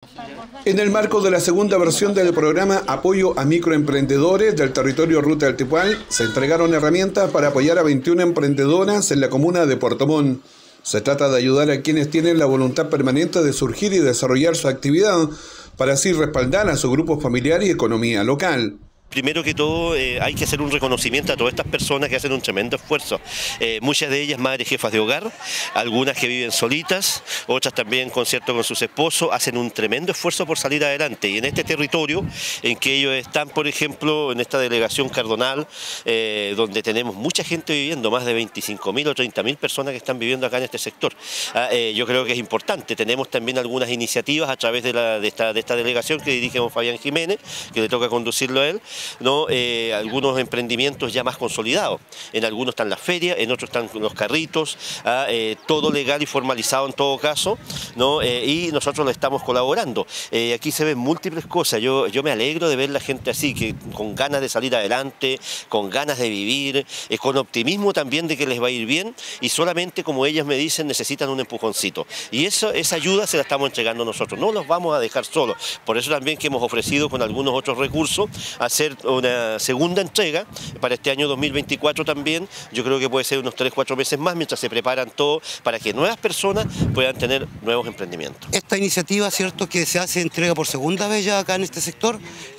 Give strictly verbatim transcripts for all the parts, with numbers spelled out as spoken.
En el marco de la segunda versión del programa Apoyo a Microemprendedores del territorio Ruta del Tepual, se entregaron herramientas para apoyar a veintiuna emprendedoras en la comuna de Puerto Montt. Se trata de ayudar a quienes tienen la voluntad permanente de surgir y desarrollar su actividad para así respaldar a su grupo familiar y economía local. Primero que todo eh, hay que hacer un reconocimiento a todas estas personas que hacen un tremendo esfuerzo. Eh, muchas de ellas madres jefas de hogar, algunas que viven solitas, otras también con cierto con sus esposos, hacen un tremendo esfuerzo por salir adelante. Y en este territorio en que ellos están, por ejemplo, en esta delegación Cardonal, eh, donde tenemos mucha gente viviendo, más de veinticinco mil o treinta mil personas que están viviendo acá en este sector. Ah, eh, yo creo que es importante. Tenemos también algunas iniciativas a través de, la, de, esta, de esta delegación que dirige don Fabián Jiménez, que le toca conducirlo a él. ¿no? Eh, algunos emprendimientos ya más consolidados. En algunos están las ferias, en otros están los carritos, ah, eh, todo legal y formalizado en todo caso, ¿no? Eh, y nosotros le estamos colaborando. Eh, aquí se ven múltiples cosas. Yo, yo me alegro de ver la gente así, que con ganas de salir adelante, con ganas de vivir, eh, con optimismo también de que les va a ir bien, y solamente, como ellas me dicen, necesitan un empujoncito. Y eso, esa ayuda se la estamos entregando nosotros, no los vamos a dejar solos. Por eso también que hemos ofrecido con algunos otros recursos hacer una segunda entrega para este año dos mil veinticuatro también. Yo creo que puede ser unos tres, cuatro meses más mientras se preparan todo para que nuevas personas puedan tener nuevos emprendimientos. Esta iniciativa, cierto, que se hace entrega por segunda vez ya acá en este sector,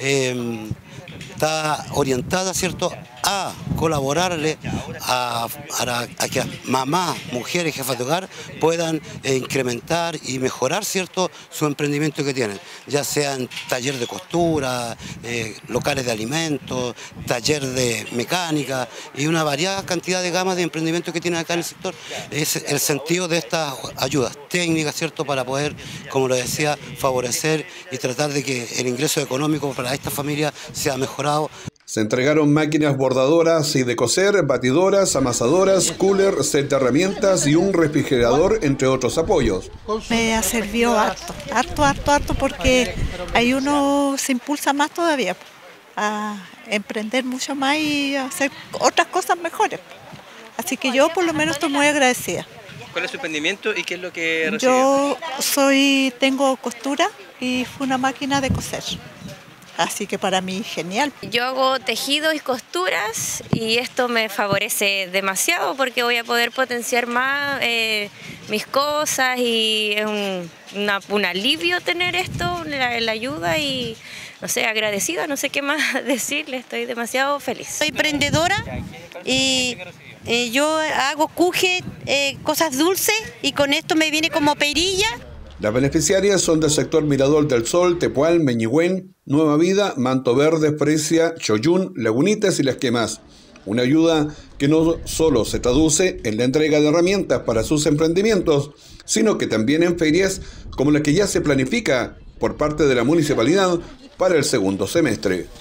eh, está orientada, cierto, a colaborarle a, a, a que mamás, mujeres, jefas de hogar puedan eh, incrementar y mejorar, cierto, su emprendimiento que tienen, ya sean taller de costura, eh, locales de alimentos, taller de mecánica y una variada cantidad de gamas de emprendimientos que tienen acá en el sector. Es el sentido de estas ayudas técnicas, cierto, para poder, como lo decía, favorecer y tratar de que el ingreso económico para esta familia sea mejorado. Se entregaron máquinas bordadoras y de coser, batidoras, amasadoras, cooler, set de herramientas y un refrigerador, entre otros apoyos. Me ha servido harto, harto, harto, harto, porque ahí uno se impulsa más todavía a emprender mucho más y a hacer otras cosas mejores. Así que yo por lo menos estoy muy agradecida. ¿Cuál es su emprendimiento y qué es lo que recibe? Yo soy, tengo costura y fue una máquina de coser. Así que para mí genial. Yo hago tejidos y costuras y esto me favorece demasiado porque voy a poder potenciar más eh, mis cosas y es un, una, un alivio tener esto, la, la ayuda y no sé, agradecida, no sé qué más decirle, estoy demasiado feliz. Soy emprendedora y eh, yo hago cuje, eh, cosas dulces y con esto me viene como perilla. Las beneficiarias son del sector Mirador del Sol, Tepual, Meñigüén, Nueva Vida, Manto Verde, Fresia, Choyún, Lagunitas y Las Quemas. Una ayuda que no solo se traduce en la entrega de herramientas para sus emprendimientos, sino que también en ferias como la que ya se planifica por parte de la municipalidad para el segundo semestre.